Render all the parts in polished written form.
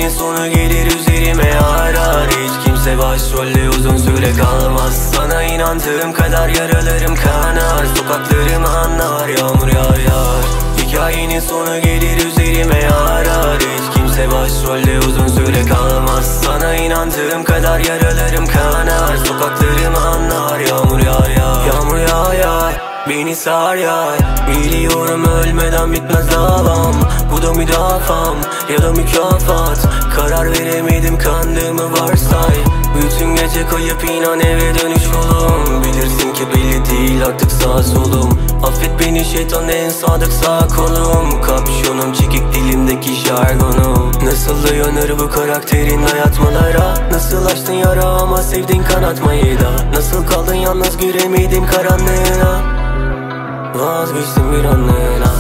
Hikayenin sonu gelir üzerime arar. Hiç kimse başrolde uzun süre kalmaz. Sana inandığım kadar yaralarım kanar. Sokaklarım anlar, yağmur yağar. Hikayenin sonu gelir üzerime arar. Hiç kimse başrolde uzun süre kalmaz. Sana inandığım kadar yaralarım kanar. Sokaklarım anlar, yağmur yağar. Yağmur yağar, beni sar yar. Biliyorum ölmeden bitmez davam. Bu da müdafam ya da mükafat. Karar veremedim, kandığımı varsay. Bütün gece kayıp inan eve dönüş yolum. Bilirsin ki belli değil artık sağ solum. Affet beni şeytan, en sadık sağ kolum. Kapşonum çekik, dilimdeki jargonum. Nasıl dayanır bu karakterin dayatmalara? Nasıl açtın yara ama sevdin kanatmayı da? Nasıl kaldın yalnız, göremedim karanlığına? Vazgeçtim bir anlığına.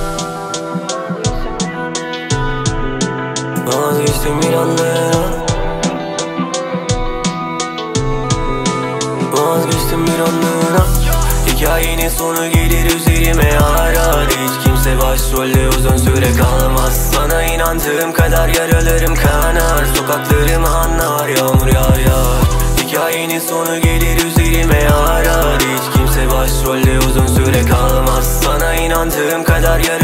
Vazgeçtim bir anlığına. Vazgeçtim bir anlığına. Hikayenin sonu gelir üzerime arar. Hiç kimse başrolde uzun süre kalmaz. Sana inandığım kadar yaralarım kanar. Sokaklarım anlar, yağmur yağar. Hikayenin sonu gelir üzerime arar. Hiç kimse başrolde uzun süre kalmaz. Sana inandığım kadar yaralarım